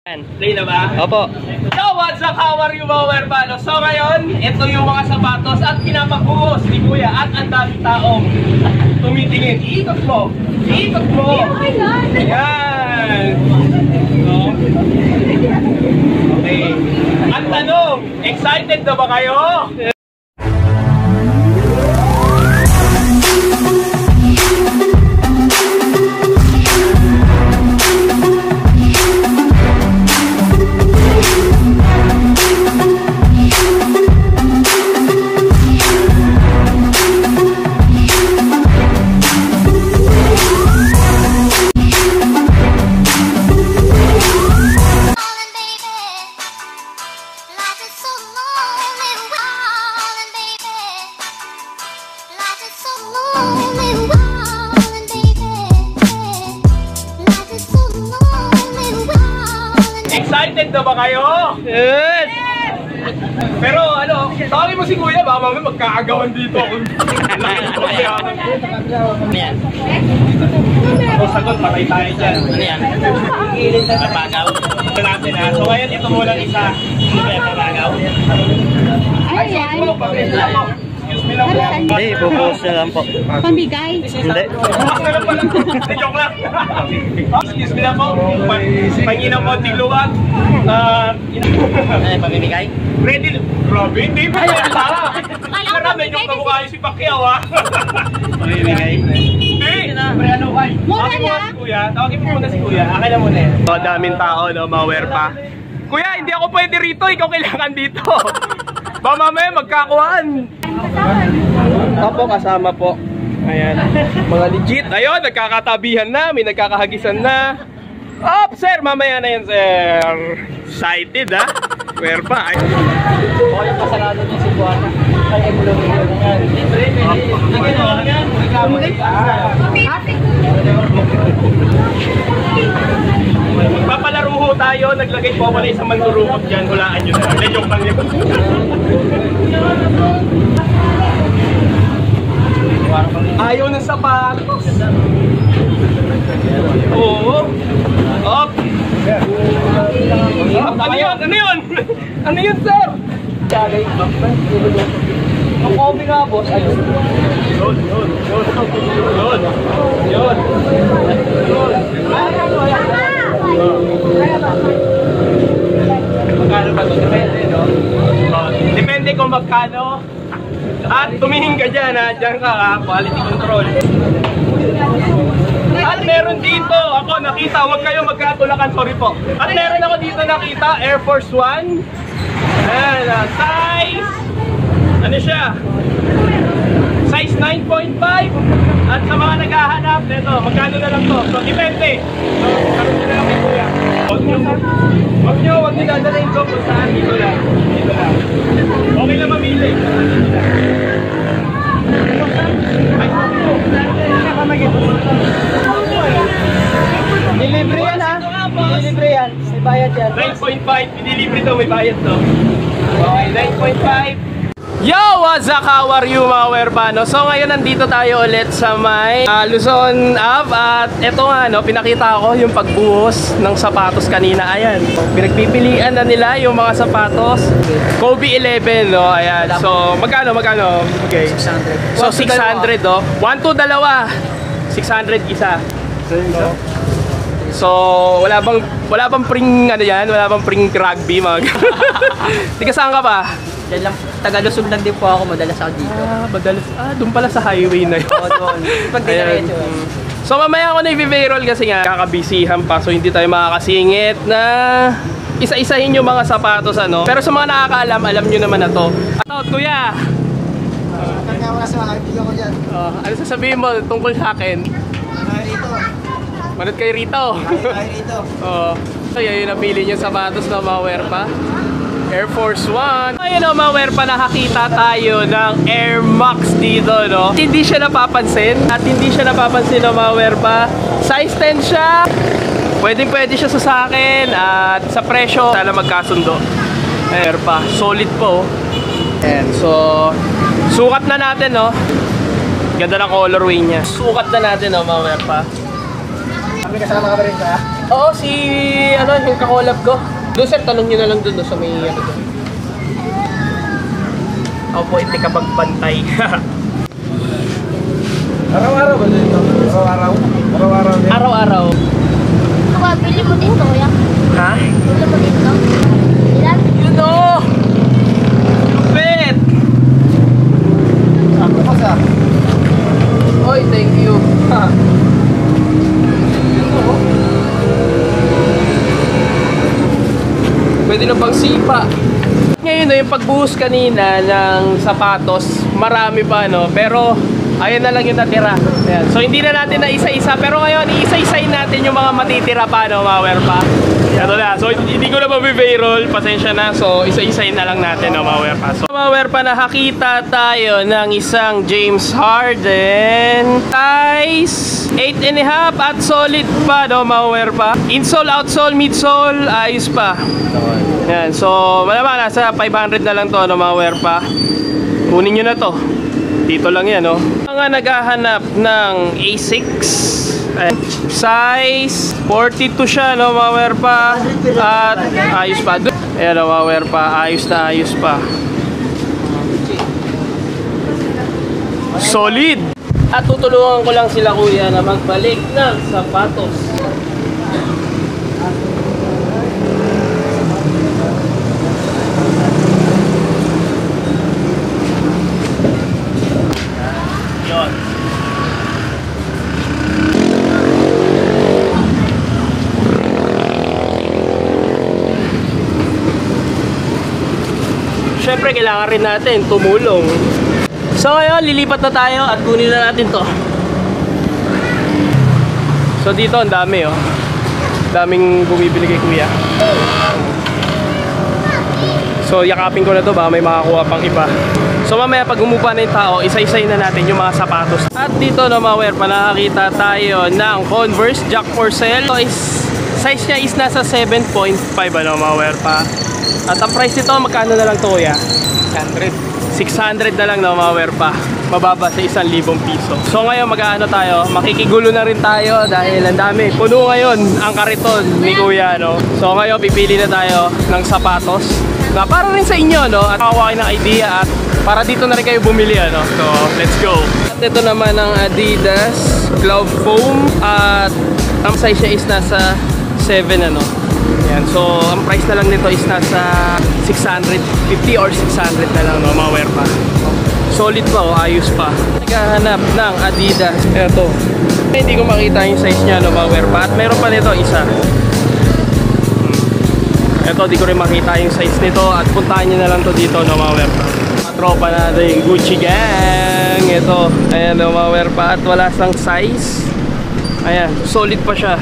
Play na ba? Opo. So what's up, how are you mga werbano? So ngayon, ito yung mga sapatos at pinapagbuhos ni Kuya at ang daming taong tumitingin. Iikot mo! Iikot mo! Yan! So, okay. Ang tanong, excited na ba kayo? Excited na ba kayo? Yes! Pero ano, tawagin mo si Kuya, baka mamaya magkaagawan dito. Ano yan? O sagot, patay tayo dyan. Ano yan? Napagaw? Ito natin ha. So ngayon, ito muna isa. Hindi ba yung napagaw? Ay, ay. Excuse me lang po. Hindi, ipopost na lang po. Pambigay. Hindi. Bukas na lang pala. Joke lang. Excuse me lang po. Pangin ng konting luwag. Ano, pamimigay? Ready? Grabe, hindi pa yan tara. Para medyo kamukha yung si Pacquiao ha. Pamimigay? Hindi. Pre, ano kay? Mura Tawagin mo na. si Kuya. Tawagin mo muna si Kuya. Akin na muna eh. So, daming tao, no? Mawer pa. Kuya, hindi ako pwede rito. Ikaw kailangan dito. Ba mamaya magkakuhaan. Opo, kasama po. Ayan. Mga legit. Ayun, nagkakatabihan na. May nagkakahagisan na. Op, sir. Mamaya na yan, sir. Excited, ha? Where pa? O, yung kasarado niya si Buwana. Ay, ay, mulo na yan. Libre, lagyan o, lagyan. Magpapalaro ho tayo. Naglagay po ako na isang mandurukot dyan. Hulaan nyo na. Joke lang yun. Ayaw ng sapatos. Oo. Op. Ano yun? Ano yun? Ano yun, sir? Ang kopi nga, boss. Ayun. Yun. Magkano ba ito? Depende, no? Depende kung magkano. At tumingin ka dyan, ha? Dyan ka, ha? Quality control. At meron dito, ako nakita, huwag kayo magkatulakan, sorry po. At meron ako dito nakita, Air Force One. Ayan, size, ano siya? Size 9.5. At sa mga naghahanap, ito, magkano na lang to? So, depende. So, karoon nyo na lang may Kuya. Huwag nyo dadalayin ko kung saan. Dito lang. Dito lang. Okay lang mamili. Delivery yan, ha? Delivery yan. May bayad yan. 9.5. Pinilibre to, may bayad to. Okay, 9.5. Yo! What's up? How are you mga werbano? So ngayon nandito tayo ulit sa may Luzon Ave. At eto nga, no, pinakita ko yung pagbuhos ng sapatos kanina. Ayan, pinagpipilian na nila yung mga sapatos. Kobe 11, no? Ayan, so magkano? Okay. 600. So 600, no? 1, 2, dalawa. 600 isa. So wala bang pring ano yan? Wala bang pring rugby mga. Tika, saan ka ba? Diyan lang, Tagalusog lang din po ako, madalas ako dito. Madalas. Doon pala sa highway na yun. Oo, doon. Pag diretso. So mamaya ako na i-viral kasi nga kakabisihan pa, so hindi tayo makakasingit na isa-isahin yung mga sapatos, ano. Pero sa mga nakakaalam, alam nyo naman na to. At Kuya, Kanya sa kaibigan ko dyan. ano sasabihin mo tungkol sa akin? Rito. Manod kay Rito. Rito. So yun yung napili nyo sapatos na mawear pa. Air Force One. Ayun o, mawer pa, nakakita tayo ng Air Max dito, no? Hindi siya napapansin. At hindi siya napapansin na mawer pa. Size 10 siya. Pwede siya sa akin. At sa presyo, sana magkasundo. Air pa. Solid po. And so, sukat na natin, no? Ganda ng colorway niya. Sukat na natin, no, mawer pa. May kasama ka ba rin sa? Oo, si ano, yung kakolab ko. Doon sir, tanong nyo na lang doon sa may ano doon. Ako po iti kapag pantay. Araw-araw ba dito? Araw-araw? Araw-araw din? Araw-araw. Kuya, bili mo dito, kuya. Ha? Bili mo dito. Ilan? Yun o! Lupit! Ako pa sa? Oy, thank you. Ha. Yun o. Pwede na pang sipa. Ngayon yung pagbuhos kanina ng sapatos, marami pa no, pero ayun na lang yung natira. Ayan. So hindi na natin na isa-isa, pero ngayon iisa-isayin natin yung mga matitira pa no, mga werpa. Ito na, so hindi ko na mabibayroll, pasensya na, so isa-isayin na lang natin no, mga werpa. So mga werpa, nakakita tayo ng isang James Harden size 8.5 at solid pa no, mga werpa. Insole, outsole, midsole, ayos pa. Yan, so malamang nasa 500 na lang to no, mga werpa. Kunin nyo na to. Dito lang yan, no? Mga naghahanap ng A6 size 42 siya, no, mga werpa. At ayos pa. Ayan, no, mga werpa. Ayos na ayos pa. Solid! At tutulungan ko lang sila kuya na magbalik ng sapatos. Siyempre, kailangan rin natin tumulong. So ngayon, lilipat na tayo at kunin na natin to. So dito, ang dami oh. Daming bumibili kay kuya. So yakapin ko na to, baka may makakuha pang iba. So mamaya pag humupa na yung tao, isa-isay na natin yung mga sapatos. At dito no, mga werpa, nakakita tayo ng Converse Jack Purcell. So size niya is nasa 7.5 ano, mga werpa. At ang price nito, magkano na lang to kuya? 600 na lang na, mga werpa. Mababa sa 1,000 piso. So ngayon mag-aano tayo, makikigulo na rin tayo dahil ang dami. Puno ngayon ang kariton ni kuya, no? So ngayon pipili na tayo ng sapatos na para rin sa inyo, no? At makakuha kayo ng idea at para dito na rin kayo bumili, ano? So let's go. At ito naman ang Adidas Cloud Foam at ang size niya is nasa 7 ano. Yan. So ang price na lang nito is nasa 650 or 600 na lang, no, mga werpa. Solid pa o, ayos pa. Naghahanap ng Adidas. Ito. Hindi ko makita yung size niya, no, mga werpa. At meron pa nito isa. Ito, di ko rin makita yung size nito. At puntahan nyo na lang to dito, no, mga werpa. Tropa natin yung Gucci Gang. Ito. Ayan, no, mga werpa. At wala sang size. Ayan, solid pa siya.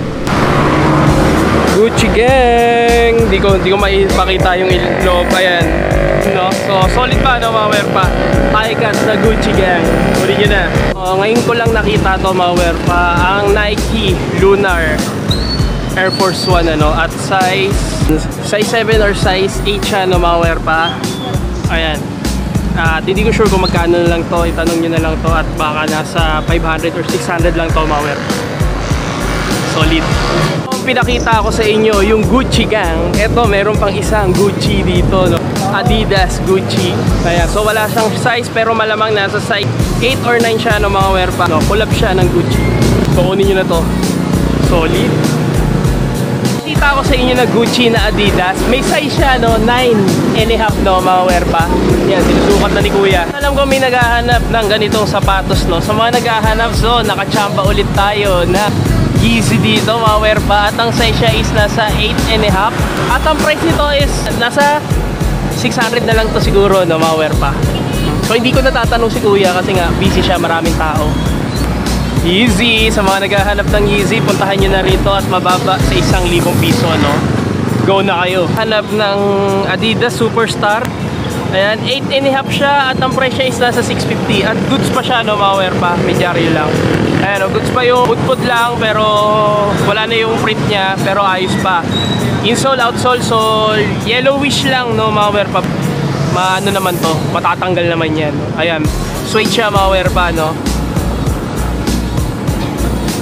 Gucci Gang. Di ko makita yung loob. Ayan, no? So solid pa, no, mga werpa. High-cut na Gucci Gang. Uli nyo na. Ngayon ko lang nakita to, mga werpa, ang Nike Lunar Air Force 1 ano, at size 7 or size 8 siya, no, mga werpa. Ayan. At hindi ko sure kung magkano na lang to. Itanong nyo na lang to at baka nasa 500 or 600 lang to, mga werpa. Solid. Pinakita ko sa inyo yung Gucci Gang. Eto, meron pang isang Gucci dito, no? Adidas Gucci. Kaya, so wala siyang size pero malamang nasa size 8 or 9 siya, no, mga werpa. No, collab siya ng Gucci. So kunin nyo na to. Solid. Kita ko sa inyo na Gucci na Adidas. May size siya, no, 9.5, no, mga werpa. Yan, sinusukat na ni kuya. Alam ko may naghahanap ng ganitong sapatos, no. Sa mga naghahanap, so nakachamba ulit tayo na Yeezy dito, mga werpa. At ang size siya is nasa 8.5. At ang price nito is nasa 600 na lang to siguro, no, mga werpa. So hindi ko natatanong si kuya kasi nga busy siya, maraming tao. Yeezy, sa mga naghahanap ng Yeezy, puntahan nyo na rito at mababa sa 1,000 piso, no. Go na kayo. Hanap ng Adidas Superstar. Ayan, 8.5 siya at ang price niya is nasa 650. At goods pa siya, no, mga werpa. Medyaryo lang. Ayan, goods pa yung put lang pero wala na yung print niya pero ayos pa. Insole, outsole, so yellowish lang, no, mga werpa. Ano naman to, matatanggal naman yan. Ayan, suede siya, mga werpa, no.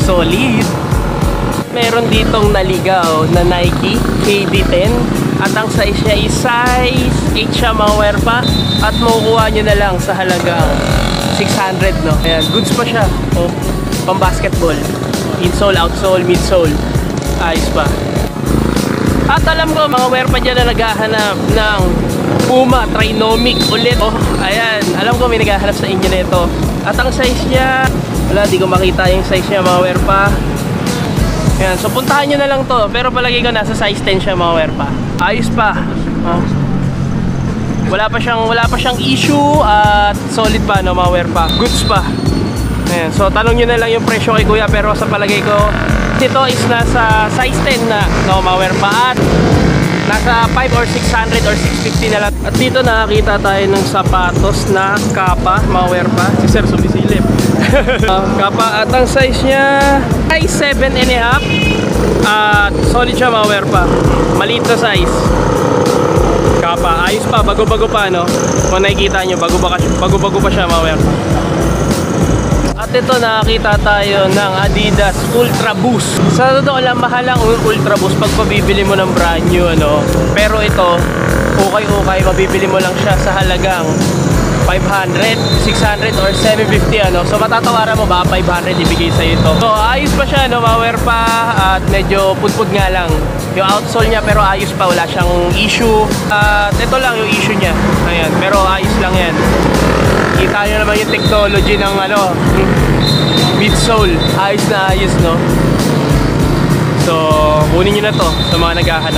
solid. Meron ditong naligaw na Nike KD10 at ang size niya is size 8 siya mga werpa at makukuha nyo na lang sa halagang 600 no. Ayan, goods pa siya. Oh, pang basketball. Insole, outsole, midsole. Ayos pa. At alam ko mga werpa dyan na naghahanap ng Puma Trinomic ulit. Oh, ayan, alam ko may naghahanap sa inyo nito. At ang size niya, wala, di ko makita yung size niya mga werpa. Ayan, so puntahan nyo na lang to. Pero palagi ko nasa size 10 siya mga werpa. Ayos pa. Oh. Wala pa siyang issue at solid pa no mga werpa. Goods pa. Ayan, so tanong nyo na lang yung presyo kay kuya. Pero sa palagay ko, ito is nasa size 10 na no mga werpa. At nasa 5 or 600 or 650 na lang. At dito nakakita tayo ng sapatos na Kappa mga werpa. Si Sir sumisilip. Kappa at ang size niya ay 7.5 at solid siya mga werpa. Maliit na size. Kappa, ayos pa, bago-bago pa no. Kung nakikita nyo, bago-bago pa siya mga werpa. At ito nakakita tayo ng Adidas Ultra Boost. Sa totoo lang, mahal ang Ultra Boost pag pabibili mo ng brand new ano. Pero ito, okay, mabibili mo lang siya sa halagang 500, 600 or 750 ano. So matatawaran mo ba 500 ibigay sa ito. So ayos pa siya no, ma-wear pa at medyo pudpud nga lang yung outsole niya pero ayos pa, wala siyang issue. At ito lang yung issue niya. Ayan, pero ayos lang yan. Kita nyo naman yung technology ng ano, midsole. Ayos na ayos no. So kunin nyo na to sa mga naghahanap.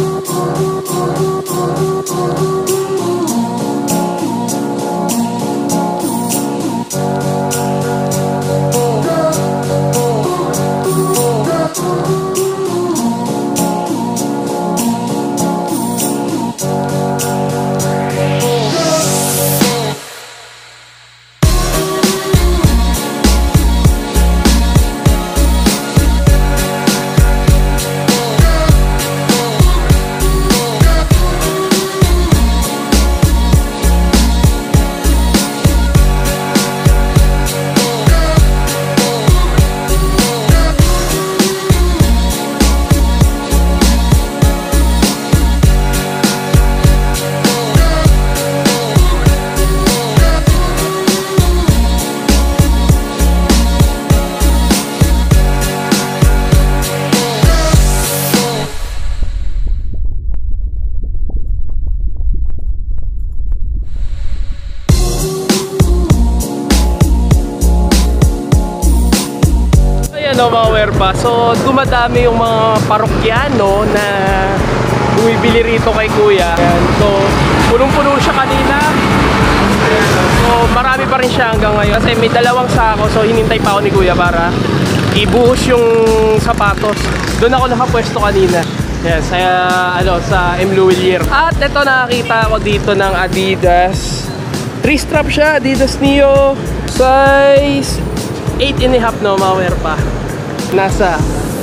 Mga werpa. So dumadami yung mga parokyano na bumibili rito kay kuya. Ayan. So punong-puno siya kanina. Ayan. So marami pa rin siya hanggang ngayon kasi may dalawang sako. So hinintay pa ako ni kuya para ibuhos yung sapatos. Doon ako nakapwesto kanina. Yes, sa M. Louvillier. At ito nakakita ako dito ng Adidas. 3-strap siya, Adidas Neo. Size 8.5 no, mga werpa. Nasa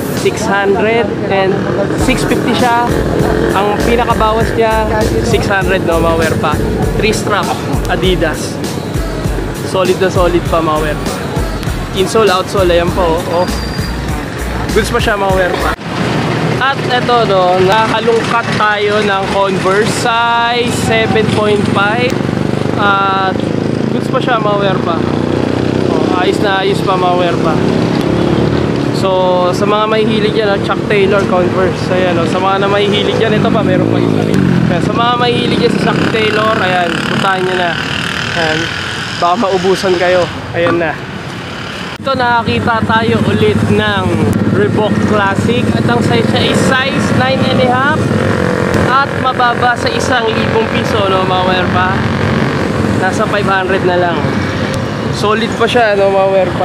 600 and 650 siya. Ang pinakabawas niya 600 no, mga werpa. 3-strap Adidas. Solid na solid pa mga werpa. Insole, outsole, ayan po oh. Goods pa siya mga werpa. At ito no, nakakalungkat tayo ng Converse size 7.5. At goods pa siya mga werpa. Ayos na ayos pa mga werpa. So sa mga mahihilig dyan, Chuck Taylor Converse. Ayan, sa mga na mahihilig dyan, ito pa meron pa isa rin. Ayan, sa mga mahihilig dyan sa Chuck Taylor, ayan, puntahan nyo na. Ayan, baka maubusan kayo. Ayan na. Ito nakakita tayo ulit ng Reebok Classic. At ang size niya is size 9.5. At mababa sa 1,000 piso no, mga werpa. Nasa 500 na lang. Solid pa siya no, mga werpa.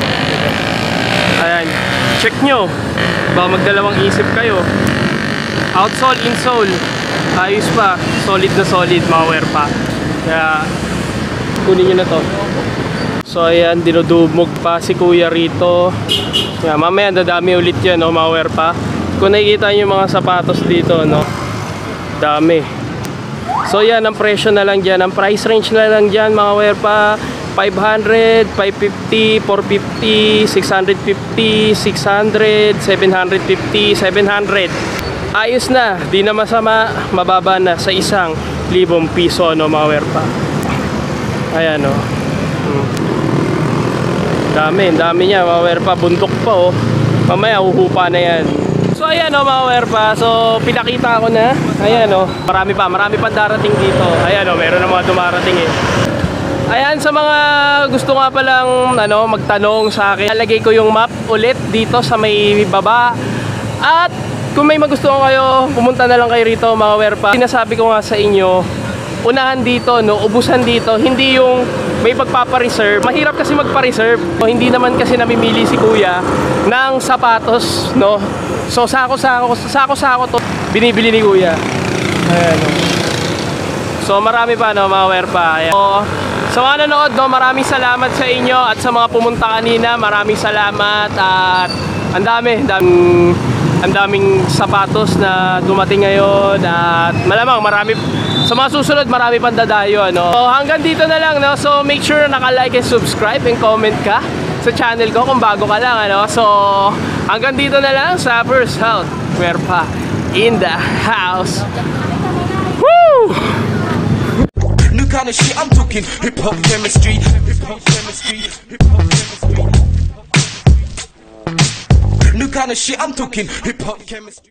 Ayan, check nyo. Baka magdalawang isip kayo. Outsole, insole, ayos pa. Solid na solid mga werpa. Kaya kunin nyo na to. So ayan, dinudumog pa si kuya rito. Kaya mamaya dadami ulit yan no, mga werpa. Kung nakikita nyo yung mga sapatos dito no, dami. So yan, ang presyo na lang dyan, ang price range na lang dyan mga werpa, 500, 550, 450, 650, 600, 750, 700. Ayos na, di na masama, mababa na sa 1,000 piso, no, mga werpa. Ayan, no. Dami niya, mga werpa. Bundok pa, oh. Mamaya, uhupa na yan. So, ayan, no, mga werpa. So, pinakita ko na. Ayan, no. Marami pa darating dito. Ayan, no, meron na mga dumarating, eh. Ayan, sa mga gusto nga palang magtanong sa akin, lalagay ko yung map ulit dito sa may baba. At kung may magustuhan kayo, pumunta na lang kayo rito, mga werpa. Sinasabi ko nga sa inyo, unahan dito, no, ubusan dito, hindi yung may pagpapa-reserve. Mahirap kasi magpa-reserve. Hindi naman kasi namimili si kuya ng sapatos, no. So sako-sako to binibili ni kuya. Ayan, no. So marami pa, no, mga werpa. Ayan. So, sa mga nanood, no, maraming salamat sa inyo at sa mga pumunta kanina, maraming salamat at ang daming sapatos na dumating ngayon at malamang sa mga susunod marami pang dadayo, no? So, hanggang dito na lang, no? So make sure na naka-like and subscribe and comment ka sa channel ko kung bago ka lang, ano? So hanggang dito na lang sa First Health Werpa in the house. Woo! New kind of shit, I'm talking hip-hop chemistry, hip-hop chemistry, hip-hop chemistry. New kind of shit, I'm talking hip-hop chemistry.